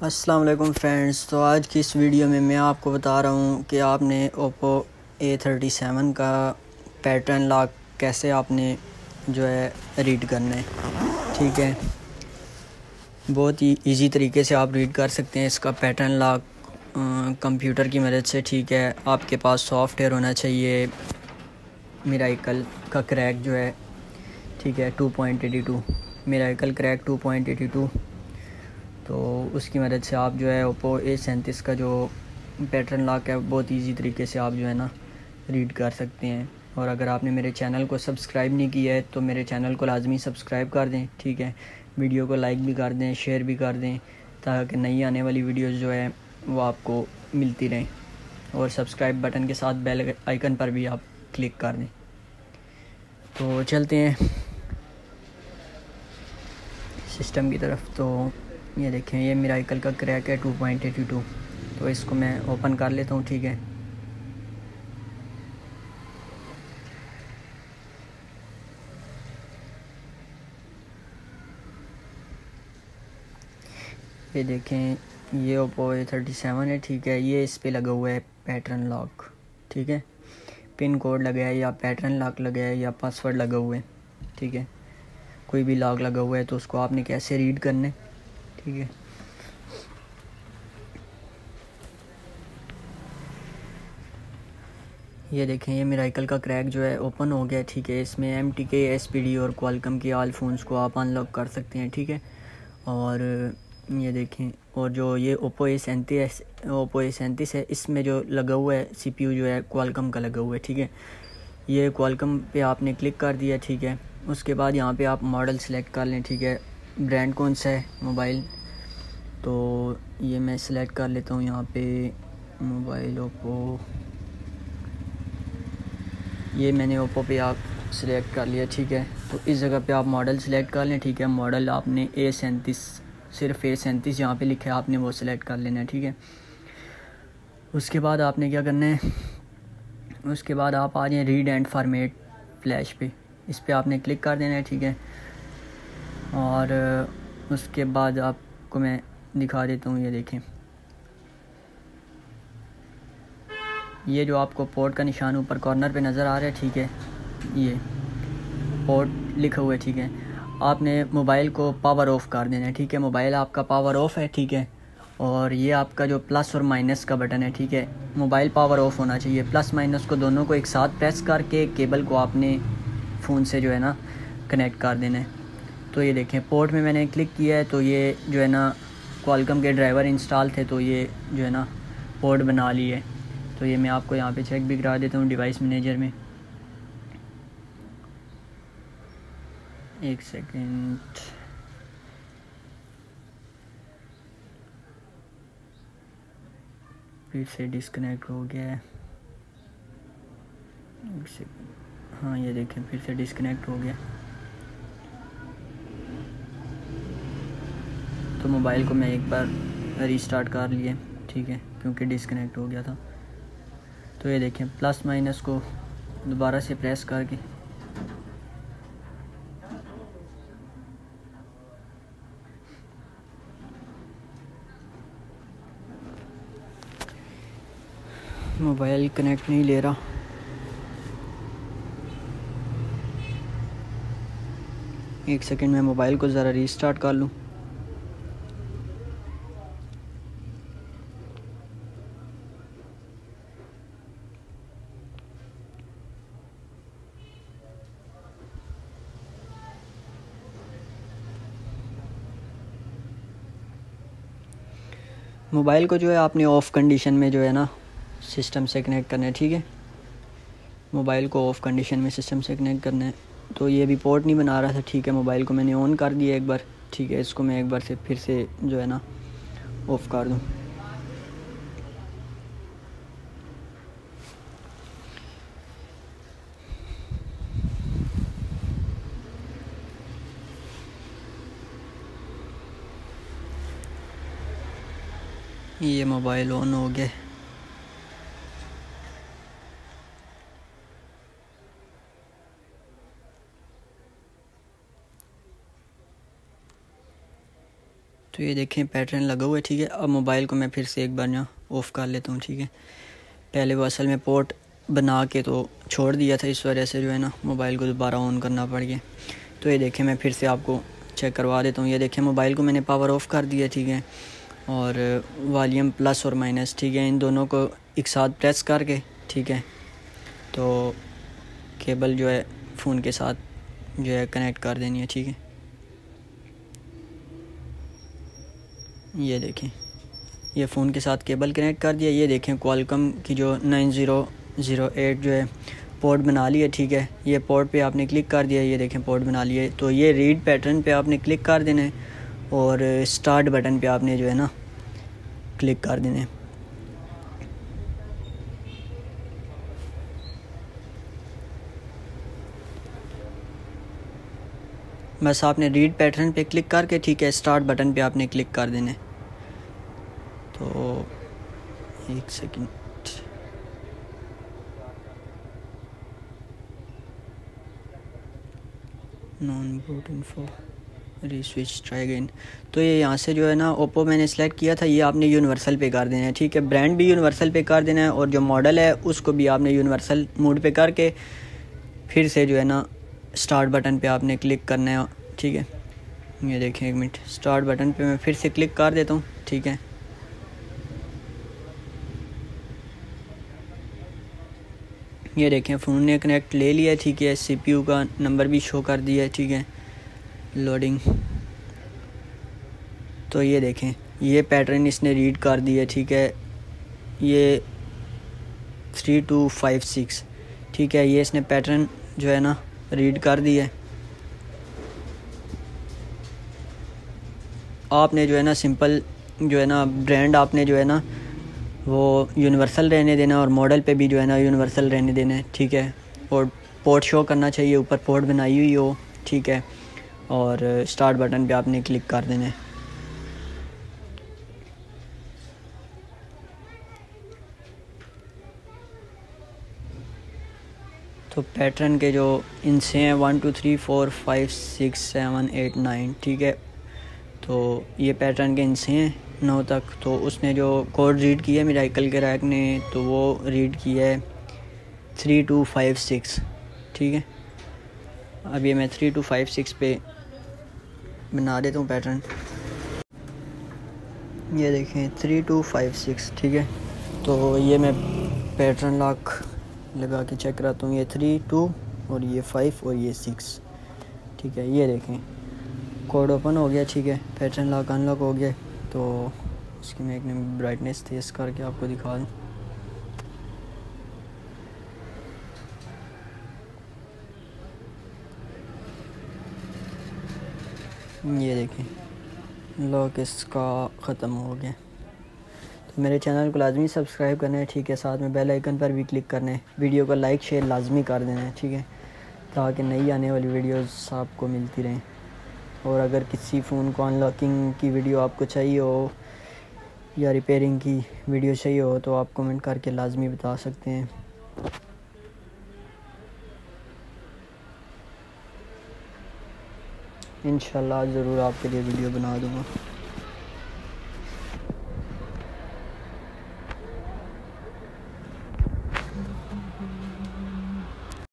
अस्सलाम वालेकुम फ्रेंड्स। तो आज की इस वीडियो में मैं आपको बता रहा हूँ कि आपने ओप्पो A37 का पैटर्न लॉक कैसे आपने जो है रीड करना है। ठीक है, बहुत ही इजी तरीके से आप रीड कर सकते हैं इसका पैटर्न लॉक कंप्यूटर की मदद से। ठीक है, आपके पास सॉफ्टवेयर होना चाहिए मिराकल का क्रैक जो है। ठीक है, 2.82 मिराकल क्रैक 2.82। तो उसकी मदद से आप जो है ओप्पो A37 का जो पैटर्न लॉक है बहुत इजी तरीके से आप जो है ना रीड कर सकते हैं। और अगर आपने मेरे चैनल को सब्सक्राइब नहीं किया है तो मेरे चैनल को लाजमी सब्सक्राइब कर दें। ठीक है, वीडियो को लाइक भी कर दें, शेयर भी कर दें, ताकि नई आने वाली वीडियोस जो है वो आपको मिलती रहें। और सब्सक्राइब बटन के साथ बेल आइकन पर भी आप क्लिक कर दें। तो चलते हैं सिस्टम की तरफ। तो ये देखें, ये मिराकल का क्रैक है 2.82। तो इसको मैं ओपन कर लेता हूँ। ठीक है, ये देखें, ये ओप्पो A37 है। ठीक है, ये इस पे लगा हुआ है पैटर्न लॉक। ठीक है, पिन कोड लगा है या पैटर्न लॉक लगा है या पासवर्ड लगा हुआ है। ठीक है, कोई भी लॉक लगा हुआ है तो उसको आपने कैसे रीड करना है। ठीक है, ये देखें, ये मिराकल का क्रैक जो है ओपन हो गया। ठीक है, इसमें MTK SPD और क्वालकॉम के ऑल फ़ोन्स को आप अनलॉक कर सकते हैं। ठीक है, और ये देखें, और जो ये ओप्पो A37 है, इसमें जो लगा हुआ है CPU जो है क्वालकॉम का लगा हुआ है। ठीक है, ये क्वालकॉम पे आपने क्लिक कर दिया। ठीक है, उसके बाद यहाँ पे आप मॉडल सेलेक्ट कर लें। ठीक है, ब्रांड कौन सा है मोबाइल, तो ये मैं सेलेक्ट कर लेता हूँ यहाँ पे मोबाइल ओप्पो। ये मैंने ओप्पो पे आप सिलेक्ट कर लिया। ठीक है, तो इस जगह पे आप मॉडल सेलेक्ट कर लें। ठीक है, मॉडल आपने A37, सिर्फ A37 यहाँ पे लिखा है, आपने वो सिलेक्ट कर लेना है। ठीक है, उसके बाद आपने क्या करना है, उसके बाद आप आ जाएँ रीड एंड फॉर्मेट फ्लैश पे, इस पर आपने क्लिक कर देना है। ठीक है, और उसके बाद आपको मैं दिखा देता हूँ। ये देखें, ये जो आपको पोर्ट का निशान ऊपर कॉर्नर पे नज़र आ रहा है। ठीक है, ये पोर्ट लिखा हुआ है। ठीक है, आपने मोबाइल को पावर ऑफ़ कर देना है। ठीक है, मोबाइल आपका पावर ऑफ़ है। ठीक है, और ये आपका जो प्लस और माइनस का बटन है। ठीक है, मोबाइल पावर ऑफ़ होना चाहिए। प्लस माइनस को दोनों को एक साथ प्रेस करके केबल को आपने फ़ोन से जो है ना कनेक्ट कर देना है। तो ये देखें, पोर्ट में मैंने क्लिक किया है तो ये जो है ना क्वालकॉम के ड्राइवर इंस्टॉल थे, तो ये जो है ना पोर्ट बना लिए। तो ये मैं आपको यहाँ पे चेक भी करा देता हूँ डिवाइस मैनेजर में। एक सेकंड, फिर से डिस्कनेक्ट हो गया है। एक सेकंड, हाँ ये देखें, फिर से डिस्कनेक्ट हो गया। तो मोबाइल को मैं एक बार रीस्टार्ट कर लिए। ठीक है, क्योंकि डिस्कनेक्ट हो गया था। तो ये देखें, प्लस माइनस को दोबारा से प्रेस करके मोबाइल कनेक्ट नहीं ले रहा। एक सेकंड, मैं मोबाइल को ज़रा रीस्टार्ट कर लूँ। मोबाइल को जो है आपने ऑफ़ कंडीशन में जो है ना सिस्टम से कनेक्ट करना है। ठीक है, मोबाइल को ऑफ़ कंडीशन में सिस्टम से कनेक्ट करना है। तो ये भी पोर्ट नहीं बना रहा था। ठीक है, मोबाइल को मैंने ऑन कर दिया एक बार। ठीक है, इसको मैं एक बार से फिर से जो है ना ऑफ़ कर दूँ। ये मोबाइल ऑन हो गया। तो तो ये देखें पैटर्न लगा हुआ है, ठीक है। अब मोबाइल को मैं फिर से एक बार ना ऑफ़ कर लेता हूँ, ठीक है। पहले वो असल में पोर्ट बना के तो छोड़ दिया था, इस वजह से जो है ना मोबाइल को दोबारा ऑन करना पड़ गया। तो ये देखें मैं फिर से आपको चेक करवा देता हूँ। ये देखें मोबाइल को मैंने पावर ऑफ़ कर दिया, ठीक है, और वॉल्यूम प्लस और माइनस, ठीक है, इन दोनों को एक साथ प्रेस करके, ठीक है, तो केबल जो है फ़ोन के साथ जो है कनेक्ट कर देनी है, ठीक है। ये देखें ये फ़ोन के साथ केबल कनेक्ट कर दिया। ये देखें क्वालकॉम की जो 9008 जो है पोर्ट बना लिया, ठीक है। ये पोर्ट पे आपने क्लिक कर दिया, ये देखें पोर्ट बना लिए। तो ये रीड पैटर्न पे आपने क्लिक कर देना है और स्टार्ट बटन पे आपने जो है ना क्लिक कर देना है। बस आपने रीड पैटर्न पे क्लिक करके, ठीक है, स्टार्ट बटन पे आपने क्लिक कर देना है। तो एक सेकंड, नॉन बूट इन्फो रीस्विच ट्राई अगेन। तो ये यहाँ से जो है ना ओप्पो मैंने सेलेक्ट किया था, ये आपने यूनिवर्सल पे कर देना है, ठीक है। ब्रांड भी यूनिवर्सल पे कर देना है और जो मॉडल है उसको भी आपने यूनिवर्सल मोड पे करके फिर से जो है ना स्टार्ट बटन पे आपने क्लिक करना है, ठीक है। ये देखें एक मिनट, स्टार्ट बटन पे मैं फिर से क्लिक कर देता हूँ, ठीक है। ये देखें फ़ोन ने कनेक्ट ले लिया, ठीक है। CPU का नंबर भी शो कर दिया है, ठीक है। लोडिंग। तो ये देखें ये पैटर्न इसने रीड कर दिया, ठीक है। ये 3256, ठीक है, ये इसने पैटर्न जो है ना रीड कर दिया है। आपने जो है ना सिंपल जो है ना ब्रांड आपने जो है ना वो यूनिवर्सल रहने देना और मॉडल पे भी जो है ना यूनिवर्सल रहने देना है, ठीक है। और पोर्ट शो करना चाहिए, ऊपर पोर्ट बनाई हुई हो, ठीक है। और स्टार्ट बटन पे आपने क्लिक कर देना है। तो पैटर्न के जो इनसे हैं 1 2 3 4 5 6 7 8 9, ठीक है। तो ये पैटर्न के इनसे हैं 9 तक। तो उसने जो कोड रीड किया मिराकल के रैक ने, तो वो रीड किया है 3256, ठीक है। अब ये मैं 3256 पे बना देता हूँ पैटर्न। ये देखें 3256, ठीक है। तो ये मैं पैटर्न लॉक लगा के चेक कराता हूँ। ये 3 2 और ये 5 और ये 6, ठीक है। ये देखें कोड ओपन हो गया, ठीक है। पैटर्न लॉक अनलॉक हो गया। तो इसकी मैं एक ब्राइटनेस तेज़ करके आपको दिखा दूँ। ये देखें लॉक इसका ख़त्म हो गया। तो मेरे चैनल को लाजमी सब्सक्राइब करना है, ठीक है। साथ में बेल आइकन पर भी क्लिक करना है। वीडियो को लाइक शेयर लाजमी कर देना है, ठीक है, ताकि नई आने वाली वीडियोस आपको मिलती रहें। और अगर किसी फ़ोन को अनलॉकिंग की वीडियो आपको चाहिए हो या रिपेयरिंग की वीडियो चाहिए हो तो आप कमेंट करके लाजमी बता सकते हैं। इंशाल्लाह ज़रूर आपके लिए वीडियो बना दूँगा।